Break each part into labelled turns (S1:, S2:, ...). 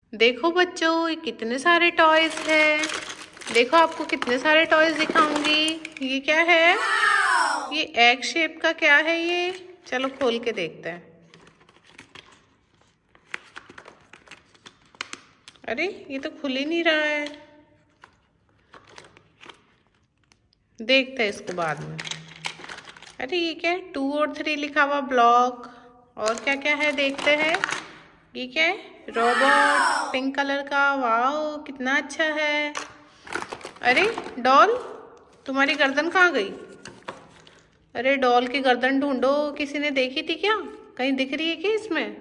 S1: देखो बच्चों, ये कितने सारे टॉयज हैं। देखो, आपको कितने सारे टॉयज दिखाऊंगी। ये क्या है? ये एग शेप का क्या है ये? चलो खोल के देखते हैं। अरे, ये तो खुल ही नहीं रहा है। देखते हैं इसको बाद में। अरे, ये क्या है? 2 और 3 लिखा हुआ ब्लॉक। और क्या क्या है देखते हैं। ये क्या है? रोबोट पिंक कलर का। वाओ, कितना अच्छा है। अरे डॉल, तुम्हारी गर्दन कहाँ गई? अरे डॉल की गर्दन ढूंढो, किसी ने देखी थी क्या? कहीं दिख रही है क्या इसमें?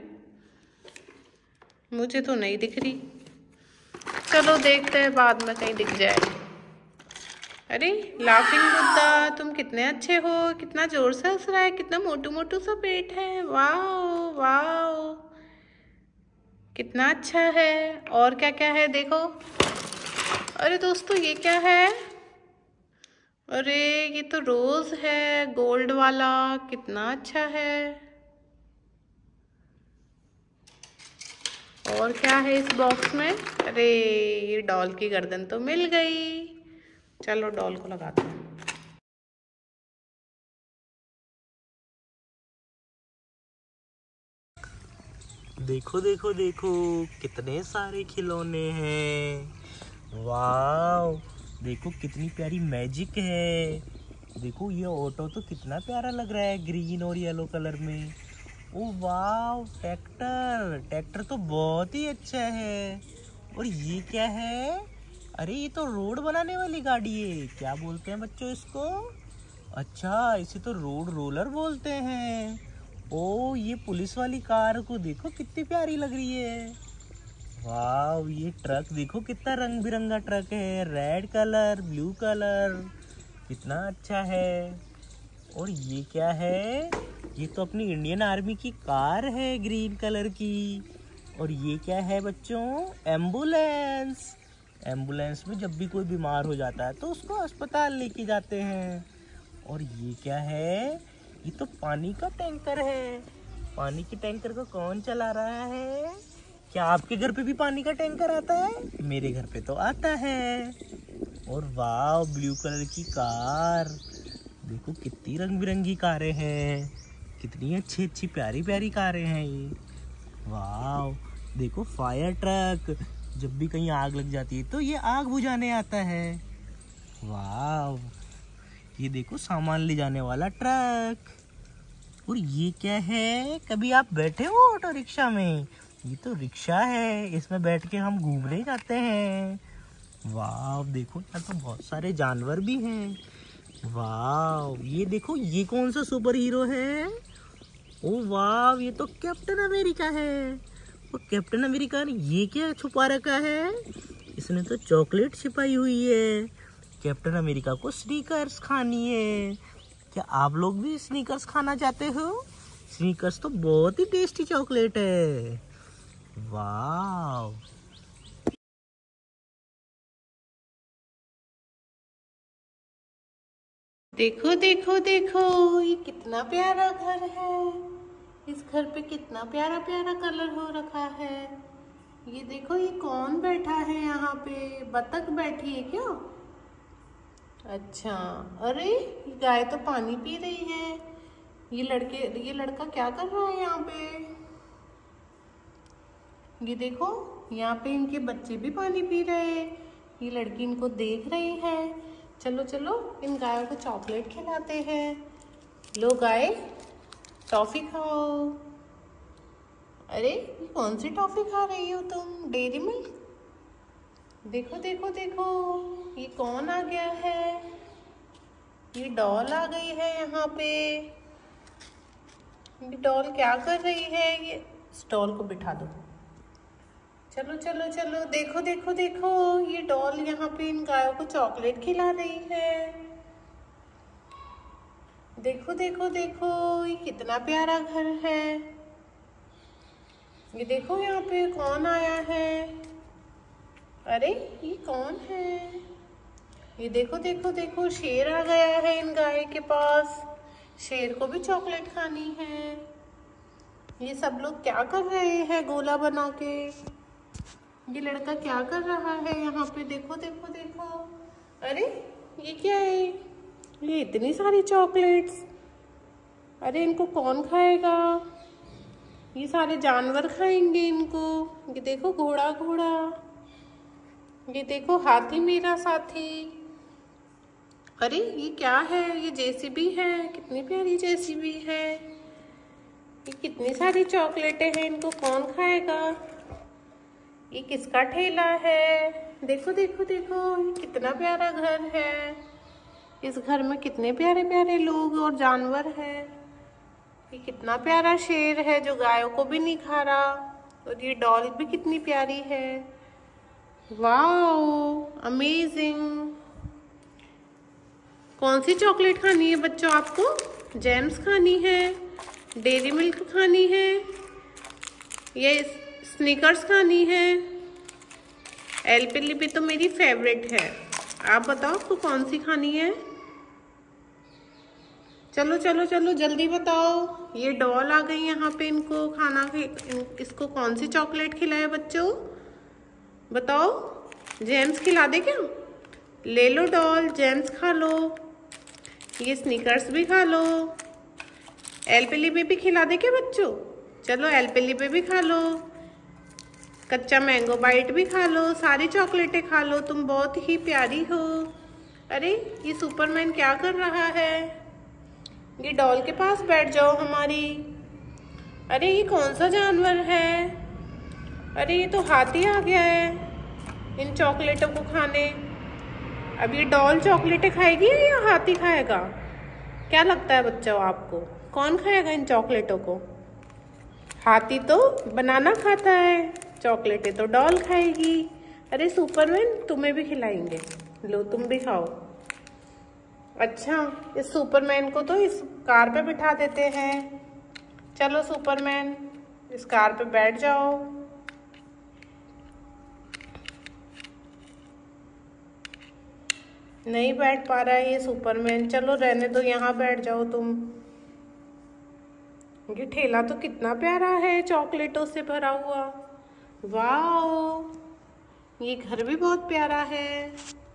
S1: मुझे तो नहीं दिख रही। चलो देखते हैं, बाद में कहीं दिख जाए। अरे लाफिंग बुद्धा, तुम कितने अच्छे हो। कितना जोर से हंस रहा है, कितना मोटू मोटू सा पेट है। वाओ वाओ, कितना अच्छा है। और क्या क्या है देखो। अरे दोस्तों, ये क्या है? अरे ये तो रोज है, गोल्ड वाला। कितना अच्छा है। और क्या है इस बॉक्स में? अरे ये डॉल की गर्दन तो मिल गई। चलो डॉल को लगाते हैं।
S2: देखो देखो देखो, कितने सारे खिलौने हैं। वाव, देखो कितनी प्यारी मैजिक है। देखो ये ऑटो तो कितना प्यारा लग रहा है, ग्रीन और येलो कलर में। ओ वाव, ट्रैक्टर ट्रैक्टर तो बहुत ही अच्छा है। और ये क्या है? अरे ये तो रोड बनाने वाली गाड़ी है। क्या बोलते हैं बच्चों इसको? अच्छा, इसे तो रोड रोलर बोलते हैं। ओ, ये पुलिस वाली कार को देखो कितनी प्यारी लग रही है। वाह, ये ट्रक देखो कितना रंग बिरंगा ट्रक है, रेड कलर, ब्लू कलर, कितना अच्छा है। और ये क्या है? ये तो अपनी इंडियन आर्मी की कार है, ग्रीन कलर की। और ये क्या है बच्चों? एम्बुलेंस। एम्बुलेंस में जब भी कोई बीमार हो जाता है तो उसको अस्पताल लेके जाते हैं। और ये क्या है? ये तो पानी का टैंकर है। पानी के टैंकर को कौन चला रहा है? क्या आपके घर पे भी पानी का टैंकर आता है? मेरे घर पे तो आता है। और वाह, ब्लू कलर की कार। देखो कितनी रंग बिरंगी कारें हैं। कितनी अच्छी अच्छी प्यारी प्यारी कारें हैं ये। वाह, देखो फायर ट्रक। जब भी कहीं आग लग जाती है तो ये आग बुझाने आता है। वाह, ये देखो सामान ले जाने वाला ट्रक। और ये क्या है? कभी आप बैठे हो ऑटो रिक्शा में? ये तो रिक्शा है, इसमें बैठ के हम घूमने जाते हैं। वाह, देखो यहाँ तो बहुत सारे जानवर भी हैं। वाह, ये देखो, ये कौन सा सुपर हीरो है? ओ वाह, ये तो कैप्टन अमेरिका है। वो कैप्टन अमेरिका ने ये क्या छुपा रखा है? इसने तो चॉकलेट छिपाई हुई है। कैप्टन अमेरिका को स्नीकर्स खानी है। क्या आप लोग भी स्नीकर्स खाना चाहते हो? स्नीकर्स तो बहुत ही टेस्टी चॉकलेट है। वाह,
S1: देखो देखो देखो, ये कितना प्यारा घर है। इस घर पे कितना प्यारा प्यारा कलर हो रखा है। ये देखो, ये कौन बैठा है यहाँ पे? बतख बैठी है क्या? अच्छा। अरे ये गाय तो पानी पी रही है। ये लड़का क्या कर रहा है यहाँ पे? ये देखो, यहाँ पे इनके बच्चे भी पानी पी रहे हैं। ये लड़की इनको देख रही है। चलो चलो, इन गायों को चॉकलेट खिलाते हैं। लो गाय, टॉफी खाओ। अरे ये कौन सी टॉफी खा रही हो तुम? Dairy milk? देखो देखो देखो, ये कौन आ गया है? ये डॉल आ गई है यहाँ पे। ये डॉल क्या कर रही है? ये इस डॉल को बिठा दो। चलो चलो चलो, देखो देखो देखो, ये डॉल यहाँ पे इन गायों को चॉकलेट खिला रही है। देखो देखो देखो, ये कितना प्यारा घर है। ये देखो, यहाँ पे कौन आया है? अरे ये कौन है? ये देखो देखो देखो, शेर आ गया है इन गाय के पास। शेर को भी चॉकलेट खानी है। ये सब लोग क्या कर रहे हैं गोला बना के? ये लड़का क्या कर रहा है यहाँ पे? देखो देखो देखो। अरे ये क्या है? ये इतनी सारी चॉकलेट्स। अरे इनको कौन खाएगा? ये सारे जानवर खाएंगे इनको। ये देखो घोड़ा घोड़ा, ये देखो हाथी मेरा साथी। अरे ये क्या है? ये जेसीबी है। कितनी प्यारी जेसीबी है। ये कितनी सारी चॉकलेटें हैं, इनको कौन खाएगा? ये किसका ठेला है? देखो देखो देखो, ये कितना प्यारा घर है। इस घर में कितने प्यारे प्यारे लोग और जानवर हैं। ये कितना प्यारा शेर है जो गायों को भी नहीं खा रहा। और ये डॉल भी कितनी प्यारी है। Wow, amazing. कौन सी चॉकलेट खानी है बच्चों आपको? जेम्स खानी है, डेयरी मिल्क खानी है, ये स्निकर्स खानी है? एलपेलिबे तो मेरी फेवरेट है। आप बताओ आपको कौन सी खानी है? चलो चलो चलो जल्दी बताओ। ये डॉल आ गई यहाँ पे, इनको खाना इसको कौन सी चॉकलेट खिलाए बच्चों? बताओ। जेम्स खिला दे क्या? ले लो डॉल, जेम्स खा लो। ये स्निकर्स भी खा लो। एलपेलिबे भी खिला दे क्या बच्चों? चलो एलपेलिबे भी खा लो। कच्चा मैंगो बाइट भी खा लो। सारी चॉकलेटें खा लो, तुम बहुत ही प्यारी हो। अरे ये सुपरमैन क्या कर रहा है? ये डॉल के पास बैठ जाओ हमारी। अरे ये कौन सा जानवर है? अरे ये तो हाथी आ गया है इन चॉकलेटों को खाने। अब ये डॉल चॉकलेटें खाएगी या हाथी खाएगा? क्या लगता है बच्चों आपको, कौन खाएगा इन चॉकलेटों को? हाथी तो बनाना खाता है, चॉकलेटें तो डॉल खाएगी। अरे सुपरमैन तुम्हें भी खिलाएंगे, लो तुम भी खाओ। अच्छा, इस सुपरमैन को तो इस कार पे बिठा देते हैं। चलो सुपरमैन, इस कार पे बैठ जाओ। नहीं बैठ पा रहा है ये सुपरमैन। चलो रहने दो, यहाँ बैठ जाओ तुम। ये ठेला तो कितना प्यारा है, चॉकलेटों से भरा हुआ। वाओ, ये घर भी बहुत प्यारा है।